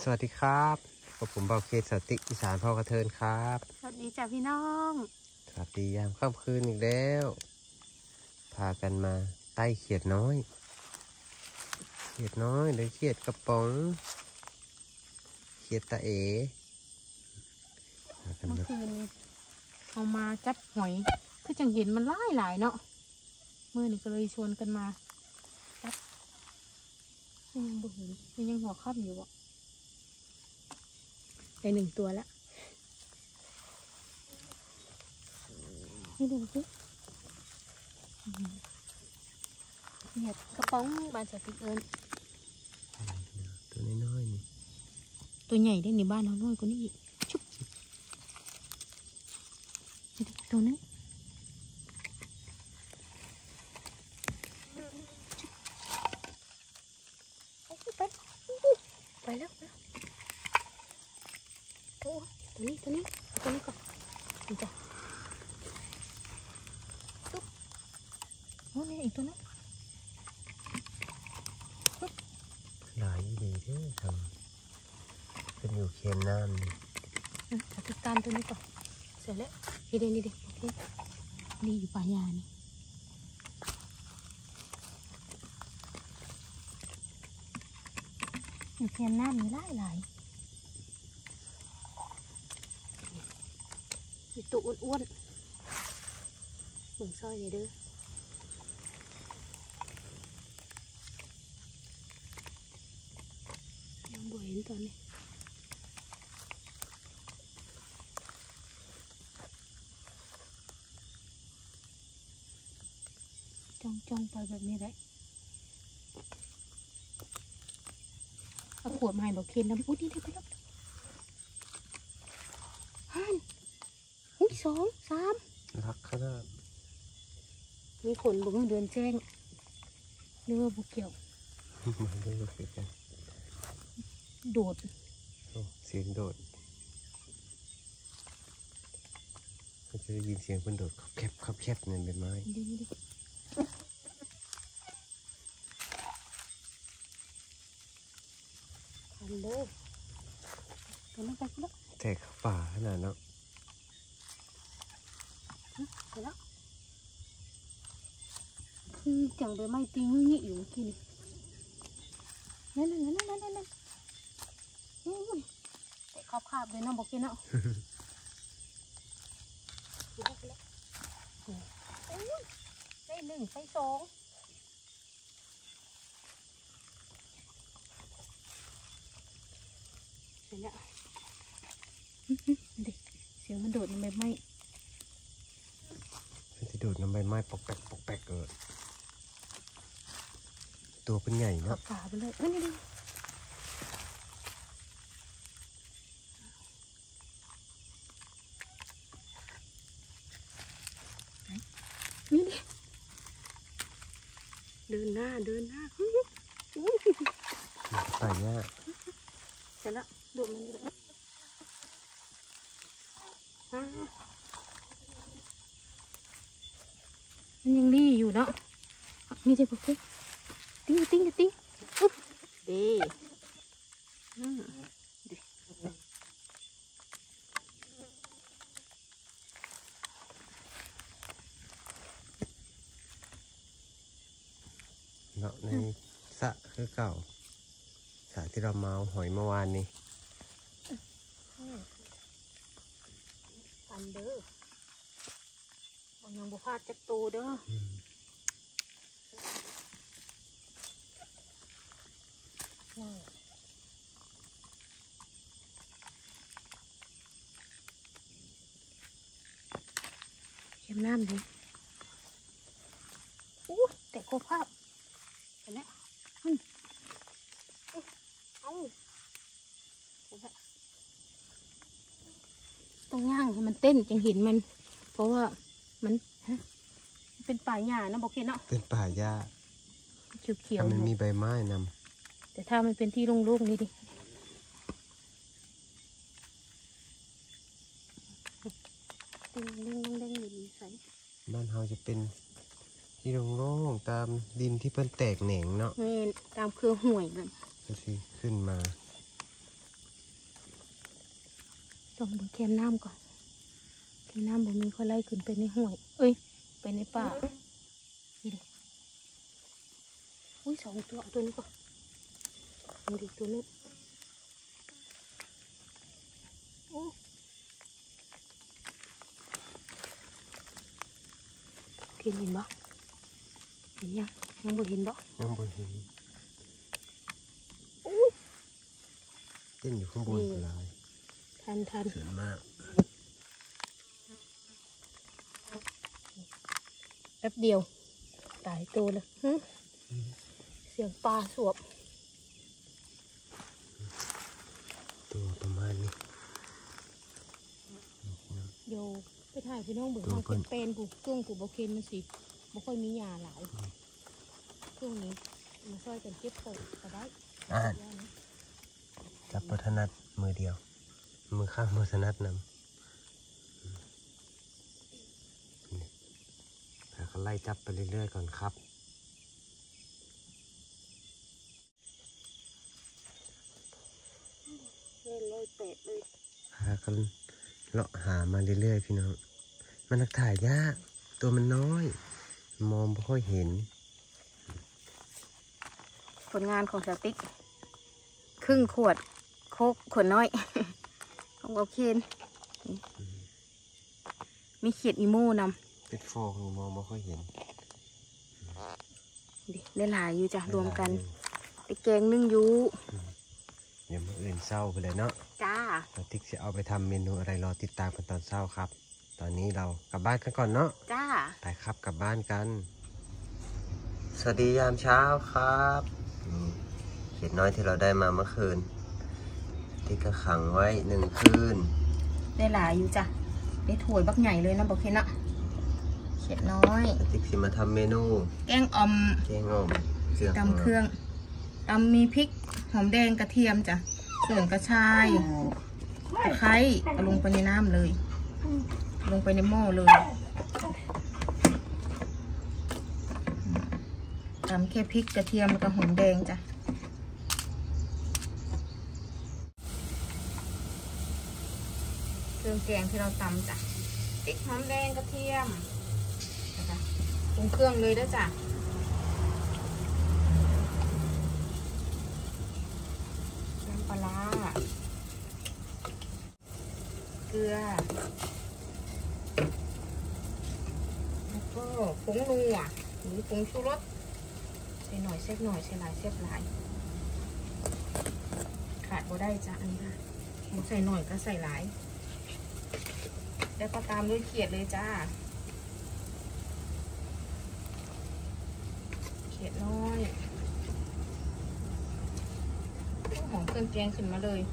วัสดีครับกับผมเบาเคสติอีสานพ่อกระเทินครับสวัสดีจ้ะพี่น้องสวัสดียามค่ำคืนอีกแล้วพากันมาใต้เขียดน้อยหรือเขียดกระป๋องเขียดตาเอ๋เมื่อคืนเอามาจับหอยคือจังเห็นมันหลายเนาะเมื่อนี่ก็เลยชวนกันมาจับยังบ่เห็นยังหัวค่ำอยู่อ่ะได้1 ตัวแล้วนี่ดูสิเนี่ยกระป๋องบานสติกเอิญตัวน้อยๆนี่ตัวใหญ่ได้ในบ้านเราน้อยกว่านี้อีกชุบตัวนึงไปแล้วตัวนี้ก่อนนี่จ้ะตุ๊บโอ้นี่อีกตัวนึงหลายดีเด้อทำเป็นอยู่เคียนน้ำนี่เอาติดตามตัวนี้ก่อนเสร็จแล้วนี่เด็โอเคนี่อยู่ป่ายานี่อยู่เคียนน้ำมีหลายมีตัวอ้วนๆเหมือนซอยเลยเด้อยังบ่เห็นตอนนี้จ้องไปแบบนี้แหละเอาขวดมาให้บอกเคนน้ำอุ้ยนี่ได้ไปแล้ว2 3 รักขนาดมีขนบุ้งเดือนแจ้งเรือบุกเกี่ยวมาดูกันโดดเสียงโดดก็จะได้ยินเสียงคนโดดขับแคบเนี่ยเป็นไม้ทันเลยกันแล้วไปแล้วแตกป่าขนาดเนาะไปแล้วคือจังไปไม่ตีงี้อยู่กินนั่นแต่คาบเลยน้องบอกกินเนาะได้1 ได้ 2เสร็จแล้วเด็กเสียงมันโดดมันไม่จะโดดน้ำใบไม้ปอกแปกตัวเป็นใหญ่เนาะฝาไปเลยนี่เดินหน้าตายยากเสร็จแล้วดูมันเลยมันยังดีอยู่เนาะมีเด็กปุ๊บติ้งปุ๊บดีเนาะในสระคือเก่าสระที่เราเมาหอยเมื่อวานนี้ปันเด้อยังบุพาจักตูเด้อเข้มน้ำดิแต่โคภาพเห็นไหมต้องย่างให้มันเต้นจึงเห็นมันเพราะว่ามันเป็นป่าหญ้านะบอกเคนเนาะเป็นป่าหญ้าเขียวมันมีใบไม้นำแต่ถ้ามันเป็นที่โล่งๆนี่ดิเด้งอยู่ใส่บ้านเราจะเป็นที่โล่งๆตามดินที่เป็นแตกแหน่งเนาะตามเครือห่วยนั่นก็สิขึ้นมาต้องดูแคมน้ำก่อนแคมน้ำบ่มีค่อยไล่ขึ้นไปในห้วยเอ้ยไปในป่านี่ดิอุ้ย2 ตัวเอาตัวนี้ก่อนเอาดิตัวนี้โอ้เห็นบ่เห็นยังบ่เห็นบ่ยังบ่เห็นเต้นอยู่ข้างบนลายทันสวยมากแป๊บเดียวตายตัวเลยเสียงปลาสวบตัวประมาณนี้โยไปถ่ายพี่น้องเบิ่งเขาเป็นผูกช่วงผูกบอเคนมันสิบ่ค่อยมีหญ้าหลายช่วงนี้มาช่วยกันเก็บโตก็ได้จับปัทนัดมือเดียวมือข้างมือสนัดนำแต่เขาไล่จับไปเรื่อยๆก่อนครับเลยเตะเลยหากันเลาะหามาเรื่อยๆพี่น้องมันถ่ายยากตัวมันน้อยมองไม่ค่อยเห็นผลงานของสติ๊กครึ่งขวดโคกขวดน้อยของโอเคนมีเขียดอีโม่นำเป็นฟองมองไม่ค่อยเห็นดิหลายอยู่จ้ะรวมกันไปแกงนึ่งยูเดี๋ยวมื้ออื่นเศร้าไปเลยเนาะจ้าเราติ๊กจะเอาไปทำเมนูอะไรรอติดตามกันตอนเช้าครับตอนนี้เรากลับบ้านกันก่อนเนาะจ้าไปครับกลับบ้านกันสวัสดียามเช้าครับเขียดน้อยที่เราได้มาเมื่อคืนที่ก็ขังไว้1 คืนได้หลายอยู่จ้ะได้ถ้วยบักใหญ่เลยนะบอกเคนเนาะเขียดน้อยติ๊กสิมาทำเมนูแกงอ่อมตำเครื่องตำมีพริกหอมแดงกระเทียมจ้ะส่วนกระชายตะไคร้เอาลงไปในน้ำเลยลงไปในหม้อเลยตำแค่พริกกระเทียมแล้วก็หอมแดงจ้ะเครื่องแกงที่เราตำจ้ะพริกหอมแดงกระเทียมนะคะปรุงเครื่องเลยด้วยจ้ะน้ำปลาเกลือแล้วก็ผงนัวหรือผงชูรสใส่หน่อยเซฟหน่อยใส่หลายเซฟหลายขาดบ่ได้จ้ะอันนี้ค่ะใส่หน่อยก็ใส่หลายแล้วก็ตามด้วยเขียดเลยจ้าเขียดน้อยหอมเครื่องแกงขึ้นมาเลย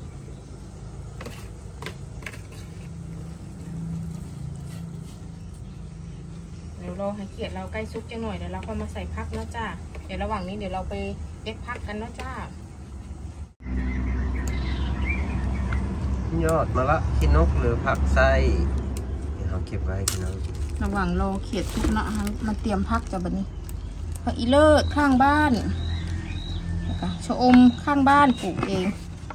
เดี๋ยวรอให้เขียดเราใกล้ซุกจังหน่อยเดี๋ยวเราก็มาใส่พักนะจ้าเดี๋ยวระหว่างนี้เดี๋ยวเราไปเด็ดพักกันนะจ้ายอดมาละขี้นกหรือผักไส้เดี๋ยวเราเก็บไว้พี่น้องระหว่างรอเขียดซุกนะมาเตรียมพักจ้ะบัดนี้ผักอีเลิศข้างบ้านชะอมข้างบ้านปลูกเอง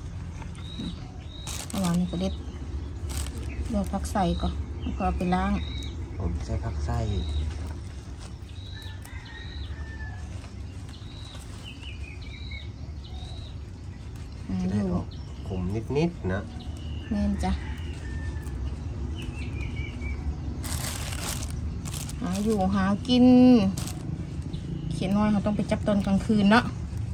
ระหว่างนี้ก็เด็ดเลือกผักใส่ก่อนแล้วก็เอาไปล้างผมใส่ผักไส้จะได้ออกขมนิดๆนะแม่นจ้ะหาอยู่หากินเขียนน้อยเขาต้องไปจับตอนกลางคืนเนาะ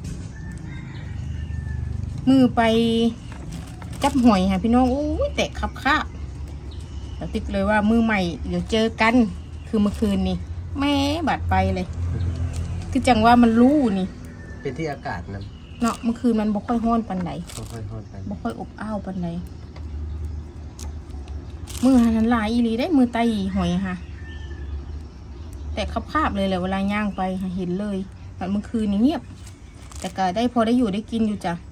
มือไปจับหอยค่ะพี่น้องอู้แตกขับคาบแต่ติ๊กเลยว่ามือใหม่เดี๋ยวเจอกันคือเมื่อคืนนี่แม่บาดไปเลยคือจังว่ามันรู้นี่เป็นที่อากาศนะเนาะเมื่อคืนมันบ่ค่อยฮ้อนปันไหนบ่ค่อยอบอ้าวปันไหนมือหันลายอีหลีได้มือไตหอยค่ะแต่คาบเลยแหละเวลาย่างไปเห็นเลยแต่เมื่อคืนนี่เงียบแต่ก็ได้พอได้อยู่ได้กินอยู่จ้ะ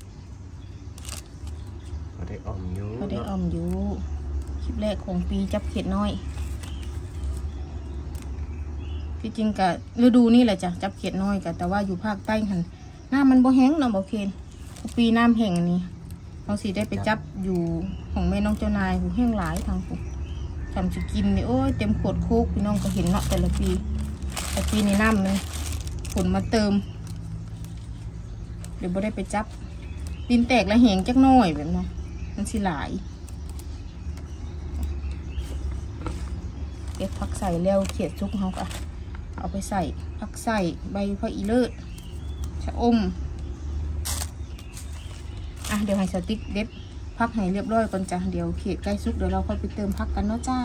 พอได้อมอยู่คลิปแรกของปีจับเขียดน้อยที่จริงกับฤดูนี่แหละจ้ะจับเขียดน้อยกับแต่ว่าอยู่ภาคใต้หันน้ำมันบ่แห้งเนาะบ่เคนปีน้ำแห้งนี่เขาสิได้ไปจับอยู่ของแม่น้องเจ้านายหูแห้งหลายทางผมทำสิกินนี่โอ้ยเต็มขวดโคกพี่น้องก็เห็นเนาะแต่ละปีแต่ปีนี้น้ำเลยฝนมาเติมเดี๋ยวบ่ได้ไปจับดินแตกแล้วแหงจักหน่อยแบบนั้นมันสิหลายเก็บผักใส่แล้วเขียดซุกเขาก็เอาไปใส่ผักใส่ใบผักอีเลิศชะอมเดี๋ยวให้สติ๊กเด็ดพักให้เรียบร้อยก่อนจ้ะเดี๋ยวเขียดใกล้ซุกเดี๋ยวเราค่อยไปเติมพักกันเนาะจ้า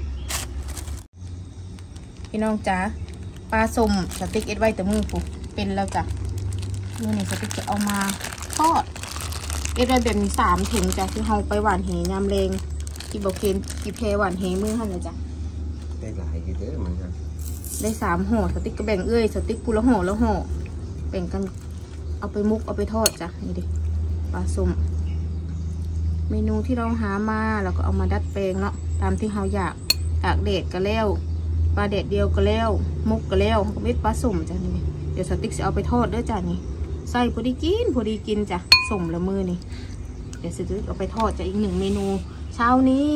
พี่น้องจ้าปลาส้มสติ๊กเอ็ดไว้แต่มือปุ๊บเป็นแล้วจ้ะมือนี่สติ๊กจะเอามาทอดเอ็ดไว้แบบมี3 ถุงจ้ะที่เราไปหวานเหยามแรงที่บอกเคนที่เพหวานเหมือหั่นเลยจ้ะได้หลายอยู่เด้อเหมือนกันได้3 ห่อสติ๊กก็แบ่งสติ๊กกูละห่อแล้วห่อแบ่งกันเอาไปมุกเอาไปทอดจ้ะนี่ดิปลาส้มเมนูที่เราหามาเราก็เอามาดัดแปลงเนาะตามที่เราอยากตากแดดก็แล้วปลาแดดเดียวก็แล้วมุกก็แล้วก็เม็ดปลาส้มจ้ะนี่เดี๋ยวสติ๊กจะเอาไปทอดเด้อจ้ะนี่ใส่พอดีกินจ้ะส้มละมือนี่เดี๋ยวสติ๊กเอาไปทอดจ้ะอีก1 เมนูเช้านี้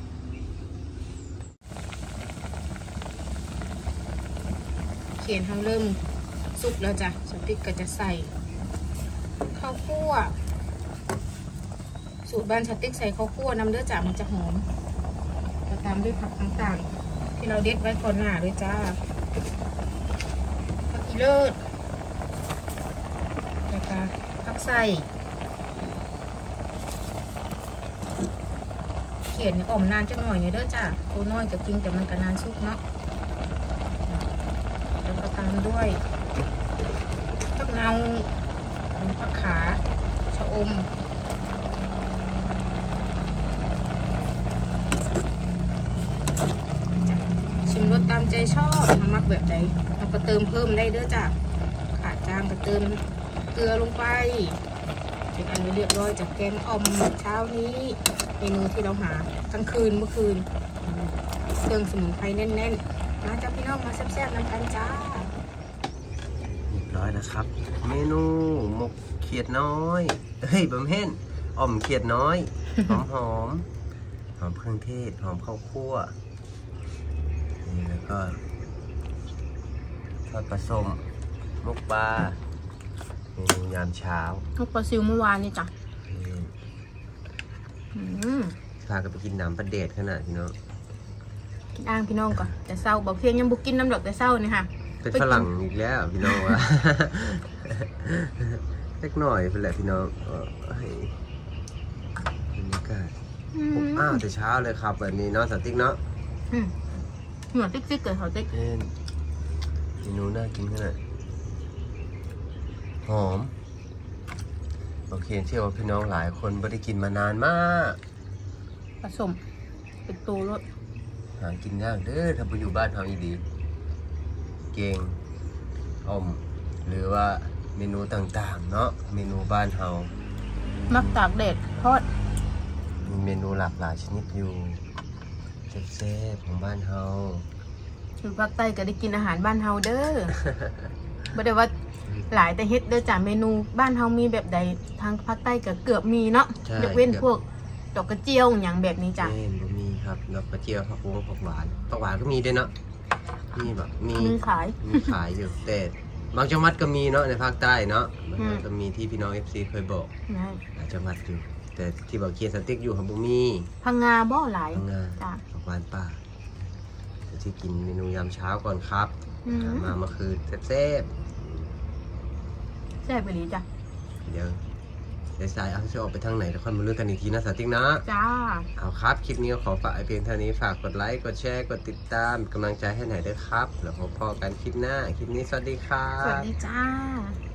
เขียนทำเริ่มสุกแล้วจ้ะสติ๊กก็จะใส่ข้าวคั่วสูตรบ้านสติ๊กใส่ข้าวคั่วน้ำเลือดจ่ามันจะหอมจะตามด้วยผักต่างๆที่เราเด็ดไว้ก่อนหน้าด้วยจ้าผักอีเลิศแล้วก็ผักใส่เขียนอ่อมนานจังหน่อยเนี่ยเด้อจ้าตัวน้อยจะกินแต่มันก็นานสุกเนาะแล้วก็ตามด้วยผักเนาผักขาชะอมชิมรสตามใจชอบมักแบบใดเราก็เติมเพิ่มได้เด้อจ้ะขาดจางก็เติมเกลือลงไปเป็นอันเรียบร้อยจากแกงอ่อมเช้านี้เมนูที่เราหาทั้งคืนเมื่อคืนเครื่องสมุนไพรแน่นๆมาจ้าพี่น้องมาแซ่บๆน้ำกันจ้าเรียบร้อยนะครับเมนูหมกเขียดน้อยเฮ้ยบำเพ็ญอ่อมเขียดน้อยหอมเครื่องเทศหอมข้าวคั่วนี่แล้วก็ทอดปลาส้มมกปลาเมนูยามเช้ามุกปลาซิวเมื่อวานนี่จ้ะพากันไปกินน้ำปลาเดดขนาดพี่น้องกินอ่างพี่น้องก่อนแต่เศร้าบอกเพียงยังบุกกินน้ำดอกแต่เศร้านี่ค่ะเป็นฝรั่งอีกแล้วพี่น้องวะเล็กหน่อยเป็นแหละพี่น้องบรรยากาศอ้าวแต่เช้าเลยครับแบบนี้เนาะสติ๊กเนาะเหมือนติ๊กเกิดเขาติ๊กเมนูน่ากินขนาดหอมโอเคเชื่อว่าพี่น้องหลายคนไม่ได้กินมานานมากผสมเป็นตัวรสหากินยากเด้อถ้าไปอยู่บ้านเฮาอีดีเก่งอมหรือว่าเมนูต่างๆเนาะเมนูบ้านเฮามักตากแดดทอดมีเมนูหลากหลายชนิดอยู่แซ่บๆของบ้านเฮาอยู่ภาคใต้ก็ได้กินอาหารบ้านเฮาเด้อไม่ได้ว่าหลายแต่เฮ็ดเด้อจ้ะเมนูบ้านเฮามีแบบใดทางภาคใต้ก็เกือบมีเนาะยกเว้นพวกดอกกระเจียวอย่างแบบนี้จ้ะบ่มีครับดอกกระเจียวผักวงผักหวานก็มีด้วยเนาะมีแบบมีขายอยู่แต่บางจังหวัดก็มีเนาะในภาคใต้เนาะมันก็มีที่พี่น้อง FC เคยบอกหลายจังหวัดอยู่แต่ที่บอกเคียนสติ๊กอยู่ของบุมีพังงาบ่หลายพังงาจ้ะผักหวานป่าที่กินเมนูยามเช้าก่อนครับมาเมื่อคืนแซ่บไปเลยจ้ะเดี๋ยวสายเอาจะออกไปทางไหนแล้วค่อยมาเลือกกันอีกทีนะสติ๊กนะจ้าเอาครับคลิปนี้ขอฝากเพียงเท่านี้ฝากกดไลค์กดแชร์กดติดตามกำลังใจให้หน่อยด้วยครับแล้วพบกันคลิปหน้าคลิปนี้สวัสดีครับสวัสดีจ้า